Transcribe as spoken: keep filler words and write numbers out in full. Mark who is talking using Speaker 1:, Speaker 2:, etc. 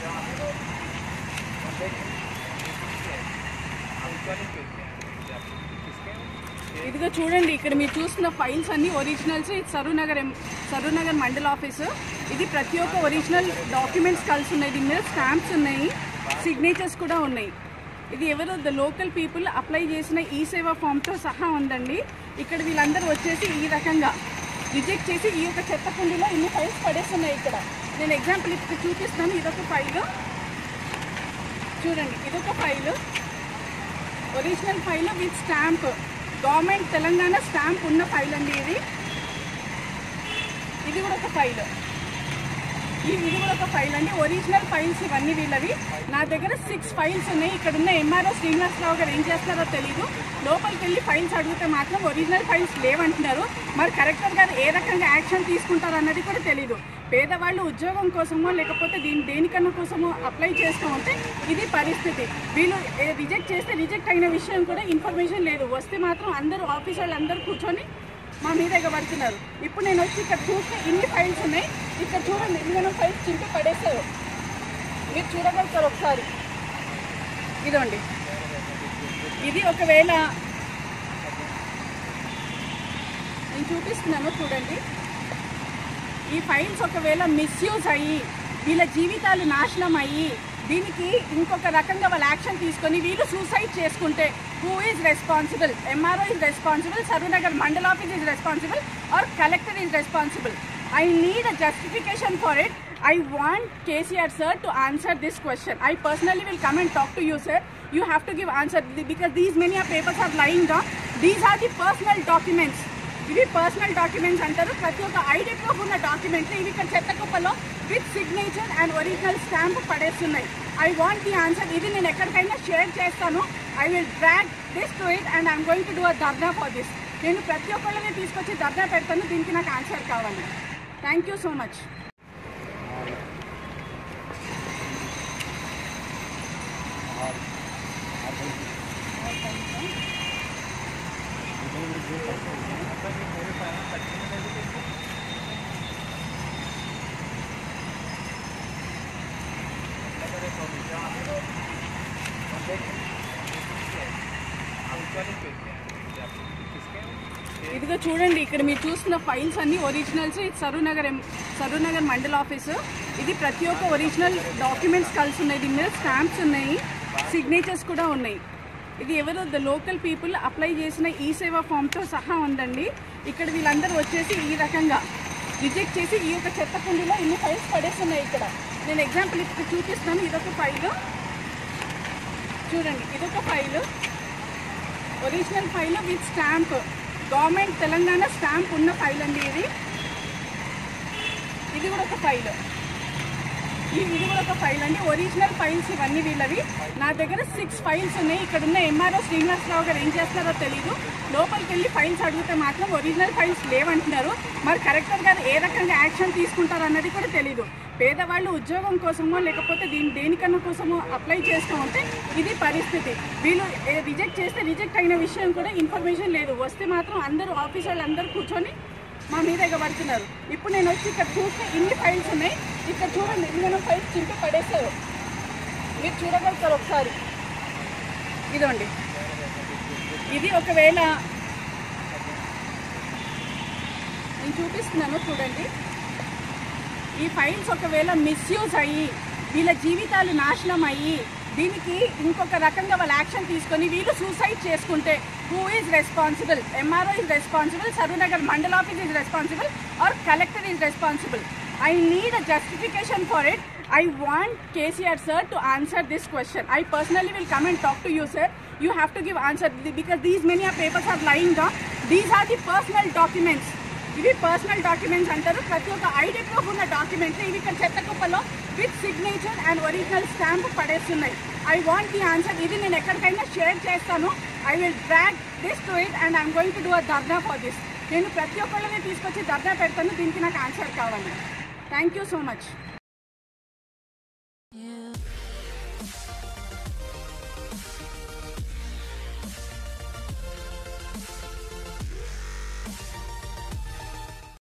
Speaker 1: ఇదిగో చూడండి, ఇక్కడ మీరు చూస్తున్న ఫైల్స్ అన్ని ఒరిజినల్స్. ఇది సరూనగర్ సరూనగర్ మండల్ ఆఫీసు. ఇది ప్రతి ఒక్క ఒరిజినల్ డాక్యుమెంట్స్ కలిసి ఉన్నాయి. దీని మీద స్టాంప్స్ ఉన్నాయి, సిగ్నేచర్స్ కూడా ఉన్నాయి. ఇది ఎవరో ద లోకల్ పీపుల్ అప్లై చేసిన ఈ సేవా ఫామ్తో సహా ఉందండి. ఇక్కడ వీళ్ళందరూ వచ్చేసి ఈ రకంగా రిజెక్ట్ చేసి ఈ యొక్క చెత్త కుండీలో ఇన్ని ఫైల్స్ పడేస్తున్నాయి. ఇక్కడ నేను ఎగ్జాంపుల్ ఇక్కడ చూపిస్తాను. ఇదొక ఫైలు చూడండి, ఇదొక file, original file with stamp, government Telangana stamp ఉన్న ఫైల్ అండి ఇది. ఇది కూడా ఒక ఫైల్, ఇది కూడా ఒక ఫైల్ అండి. ఒరిజినల్ ఫైల్స్ ఇవన్నీ వీళ్ళవి. నా దగ్గర సిక్స్ ఫైల్స్ ఉన్నాయి. ఇక్కడ ఉన్న ఎంఆర్ఓ శ్రీనివాసరావు గారు ఏం చేస్తారో తెలీదు. లోపలికి వెళ్ళి ఫైల్స్ అడిగితే మాత్రం ఒరిజినల్ ఫైల్స్ లేవంటున్నారు. మరి కలెక్టర్ గారు ఏ రకంగా యాక్షన్ తీసుకుంటారు అన్నది కూడా తెలీదు. పేదవాళ్ళు ఉద్యోగం కోసమో లేకపోతే దీని దేనికన్నా కోసమో అప్లై చేస్తూ ఉంటే ఇది పరిస్థితి. వీళ్ళు రిజెక్ట్ చేస్తే రిజెక్ట్ అయిన విషయం కూడా ఇన్ఫర్మేషన్ లేదు. వస్తే మాత్రం అందరూ ఆఫీసర్లు అందరూ కూర్చొని మా మీద ఎగబడుతున్నారు. ఇప్పుడు నేను వచ్చి ఇక్కడ చూస్తే ఇన్ని ఫైల్స్ ఉన్నాయి. ఇక్కడ చూడండి, ఇన్ని ఫైల్స్ చింపి పడేస్తారు. మీరు చూడగలుగుతారు ఒకసారి. ఇదండి, ఇది ఒకవేళ నేను చూపిస్తున్నాను చూడండి. ఈ ఫైల్స్ ఒకవేళ మిస్యూజ్ అయ్యి వీళ్ళ జీవితాలు నాశనం అయ్యి దీనికి ఇంకొక రకంగా వాళ్ళు యాక్షన్ తీసుకొని వీళ్ళు సూసైడ్ చేసుకుంటే who is responsible? MRO is responsible, Saroornagar mandal office is responsible, or collector is responsible? I need a justification for it. I want K C R sir to answer this question. I personally will come and talk to you, sir. You have to give answer because these many papers are lying down. These are the personal documents. ఇవి personal documents అంటారు. ప్రతి ఒక్క ID proof ఉన్న డాక్యుమెంట్లు ఇవి ఇక్కడ చెత్త కుప్పలో with signature and original stamp పడేస్తున్నాయి. I want the answer. ఇది నేను ఎక్కడికైనా షేర్ చేస్తాను. I will drag this to it and I'm going to do a dharna for this. నేను ప్రతి ఒక్కళ్ళని తీసుకొచ్చి ధర్నా పెడతాను. దీనికి నాకు ఆన్సర్ కావాలి. Thank you so much. ఇదిగో చూడండి, ఇక్కడ మీరు చూస్తున్న ఫైల్స్ అన్ని ఒరిజినల్స్. ఇది సరూనగర్ సరూనగర్ మండల్ ఆఫీసు. ఇది ప్రతి ఒక్క ఒరిజినల్ డాక్యుమెంట్స్ కలిసి ఉన్నాయి. దీని మీద స్టాంప్స్ ఉన్నాయి, సిగ్నేచర్స్ కూడా ఉన్నాయి. ఇది ఎవరో ద లోకల్ పీపుల్ అప్లై చేసిన ఈ సేవా ఫామ్తో సహా ఉందండి. ఇక్కడ వీళ్ళందరూ వచ్చేసి ఈ రకంగా రిజెక్ట్ చేసి ఈ యొక్క చెత్త కుండీలో ఇన్ని ఫైల్స్ పడేస్తున్నాయి. ఇక్కడ నేను ఎగ్జాంపుల్ ఇక్కడ చూపిస్తాను. ఇదొక ఫైలు చూడండి, ఇదొక file, original file with stamp, government Telangana stamp ఉన్న ఫైల్ అండి ఇది. ఇది కూడా ఒక ఫైల్, ఇది కూడా ఒక ఫైల్ అండి. ఒరిజినల్ ఫైల్స్ ఇవన్నీ వీళ్ళవి. నా దగ్గర సిక్స్ ఫైల్స్ ఉన్నాయి. ఇక్కడ ఉన్న ఎంఆర్ఓ శ్రీనివాసరావు గారు ఏం చేస్తారో తెలీదు. లోపలికి వెళ్ళి ఫైల్స్ అడిగితే మాత్రం ఒరిజినల్ ఫైల్స్ లేవంటున్నారు. మరి కలెక్టర్ గారు ఏ రకంగా యాక్షన్ తీసుకుంటారు అన్నది కూడా తెలీదు. పేదవాళ్ళు ఉద్యోగం కోసమో లేకపోతే దీని దేనికన్నా కోసమో అప్లై చేస్తూ ఉంటే ఇది పరిస్థితి. వీళ్ళు రిజెక్ట్ చేస్తే రిజెక్ట్ అయిన విషయం కూడా ఇన్ఫర్మేషన్ లేదు. వస్తే మాత్రం అందరూ ఆఫీసర్లు అందరూ కూర్చొని మా మీద ఎగబడుతున్నారు. ఇప్పుడు నేను వచ్చి ఇక్కడ చూస్తే ఇన్ని ఫైల్స్ ఉన్నాయి. ఇక్కడ చూడండి, ఇన్ని ఫైల్స్ చింపి పడేస్తారు. మీరు చూడగలుగుతారు ఒకసారి. ఇదండి, ఇది ఒకవేళ నేను చూపిస్తున్నాను చూడండి. ఈ ఫైల్స్ ఒకవేళ మిస్యూజ్ అయ్యి వీళ్ళ జీవితాలు నాశనం అయ్యి దీనికి ఇంకొక రకంగా వాళ్ళు యాక్షన్ తీసుకొని వీళ్ళు సూసైడ్ చేసుకుంటే who is responsible? MRO is responsible, Saroornagar mandal office is responsible, or collector is responsible? I need a justification for it. I want K C R sir to answer this question. I personally will come and talk to you, sir. You have to give answer because these many papers are lying down. These are the personal documents. ఇవి personal documents అంటారు. ప్రతి ఒక్క ID proof ఉన్న డాక్యుమెంట్లు ఇవి ఇక్కడ చెత్త కుప్పలో with signature and original stamp పడేస్తున్నాయి. I want the answer. ఇది నేను ఎక్కడికైనా షేర్ చేస్తాను. I will drag this to it and I'm going to do a dharna for this. నేను ప్రతి ఒక్కళ్ళని తీసుకొచ్చి ధర్నా పెడతాను. దీనికి నాకు ఆన్సర్ కావాలి. Thank you so much.